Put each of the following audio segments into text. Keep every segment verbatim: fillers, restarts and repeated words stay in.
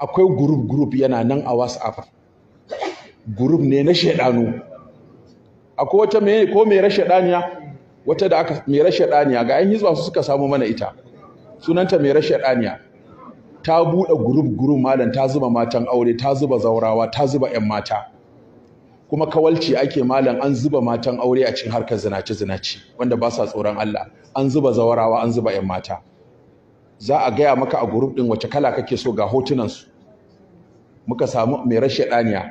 akwai group group yana nan a WhatsApp, group ne na shedanu. Akwai wata me ko me rashe daniya, wata da aka me rashe daniya ga yan hizba su suka samu mana ita, sunanta me rashe daniya. Ta bude group group malam, ta zuba matan aure, ta zuba zaurawa, ta zuba ƴan mata, kuma kawalci ake malam. An zuba matan aure a cikin harkar zinaci zinaci wanda ba sa tsoron Allah, an zuba zaurawa, an zuba ƴan mata. Za a gaya maka a group din wace kala kake so, ga hotunan su. Muka samu me rashe daniya.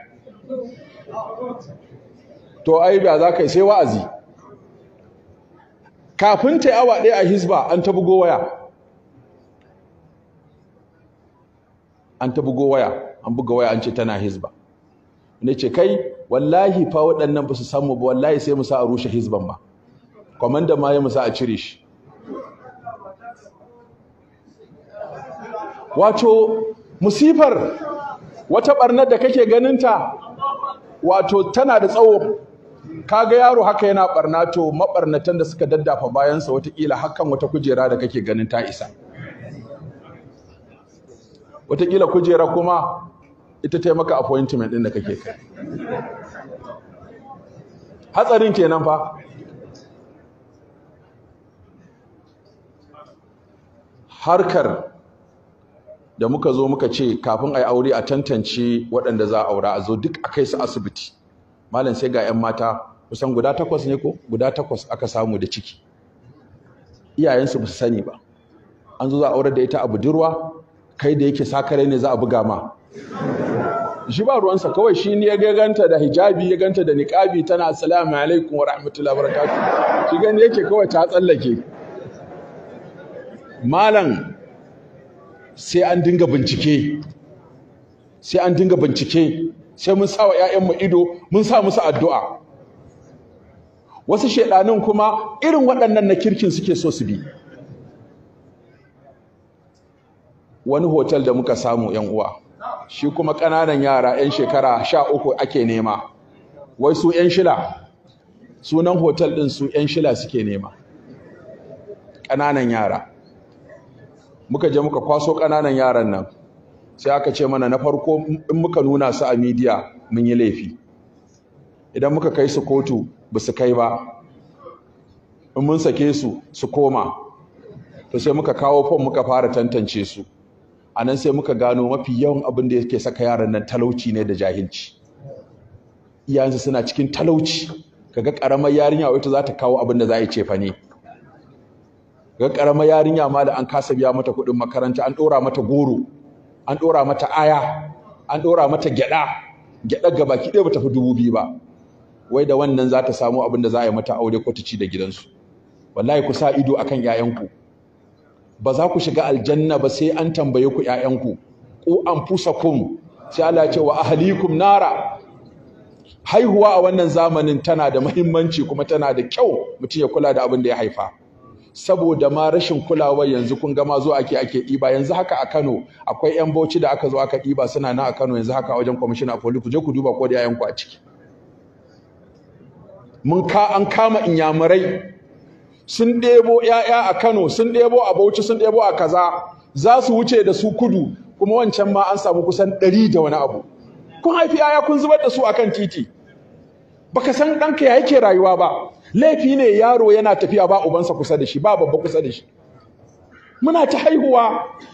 To ai ba za ka yi sai wa'azi. Kafin ta awa ɗaya a hizba an ta bugo waya. An ta bugo waya, an buga waya an ce tana hizba. Ne ce kai wallahi fa waɗannan ba su samu ba, wallahi sai mu sa a rushe hizban ba. Komanda ma ya mu sa a cire shi. Wato musifar wata barnar da kake ganinta wato tana da tsawo. Kaga yaro haka yana barna, to mabarnatan da suka daddafa bayansa watakila hakan wata kujera da kake ganin ta isa. Watakila kujera kuma ita ta maka appointment din da kake kai. Hatsarin kenan fa. Harkar da muka zo muka ce kafin ai aure a tantance waɗanda za a aura, a zo duk a kai su asibiti. Malam sai ga 'yan mata kusan guda takwas ne ko guda takwas aka samu da ciki, iyayensu ba su sani ba. An zo za a aure da ita a budurwa, kai da yake sakare ne za a buga ma. Shi ba ruwansa, kawai shi ne ya ganta da hijabi, ya ganta da niqabi, tana assalamu alaikum wa rahmatullahi wa barakatuh. Shi gani yake kawai ta tsallake. Malam sai an dinga bincike, sai an dinga bincike, sai mun sa wa ‘ya'yanmu ido, mun sa musu addu'a. Wasu shaiɗanun kuma irin waɗannan na kirkin suke so su bi. Wani hotel da muka samu ‘yan uwa, shi kuma ƙananan yara ‘yan shekara sha uku ake nema, wai su ‘yan shila, sunan hotel ɗin su ‘yan shila suke nema, ƙananan yara. Muka je muka kwaso ƙananan yaran nan, sai aka ce mana na farko in muka nuna su a media mun yi laifi, idan muka kai su kotu ba su kai ba, in mun sake su su koma. To sai muka kawo fom muka fara tantance su. A nan sai muka gano mafi yawan abin da yake saka yaran nan talauci ne da jahilci. Iyayensu suna cikin talauci, kaga karamar yarinya wata za ta kawo abin da za a yi cefa ne. Ga karamar yarinya ma da an kasa biya mata kuɗin makaranta, an ɗora mata goro, an ɗora mata aya, an ɗora mata gyaɗa, gyaɗa gabaki ɗaya bata fi dubu biyu ba. Wai da wannan za ta samu abin da za a yi mata aure ko ta ci da gidansu. Wallahi ku sa ido akan 'ya'yanku. Ba za ku shiga aljanna ba sai an tambaye ku 'ya'yanku. Ku anfusakum, sai Allah ya ce wa ahlikum nara. Haihuwa a wannan zamanin tana da muhimmanci kuma tana da kyau mutum ya kula da abin da ya haifa. Saboda ma rashin kulawa yanzu kun ga ma zo ake ake ɗiba. Yanzu haka a Kano akwai 'yan Bauchi da aka zo aka ɗiba suna nan a Kano yanzu haka a wajen commissioner of police, ku je ku duba ko da 'ya'yanku a ciki. Mun ka an kama inyamurai sun ɗebo 'ya'ya a Kano, sun ɗebo a Bauchi, sun ɗebo a kaza, za su wuce da su kudu, kuma wancan ma an samu kusan ɗari da wani abu. Kun haifi 'ya'ya kun zubar da su akan titi, baka san ɗanka ya yake rayuwa ba. Laifi ne yaro yana tafiya ba ubansa kusa da shi, ba babba kusa da shi. Muna ta haihuwa